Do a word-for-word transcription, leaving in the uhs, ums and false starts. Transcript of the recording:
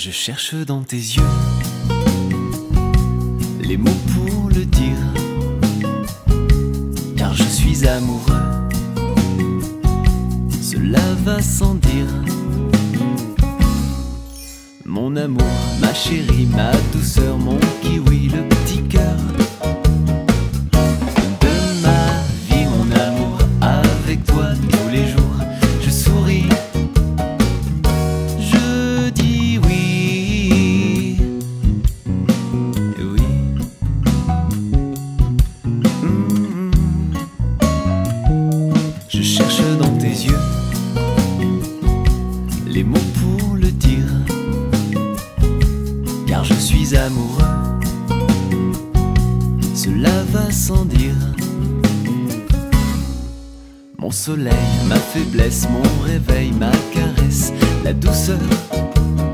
Je cherche dans tes yeux les mots pour le dire, car je suis amoureux, cela va sans dire. Mon amour, ma chérie, ma douceur, mon kiwi, le petit cœur de ma vie, mon amour, avec toi tous les jours, je souris, je dis oui, oui. Mmh. Je cherche dans tes yeux les mots pour le dire, car je suis amoureux, cela va sans dire. Mon soleil, ma faiblesse, mon réveil, ma caresse, la douceur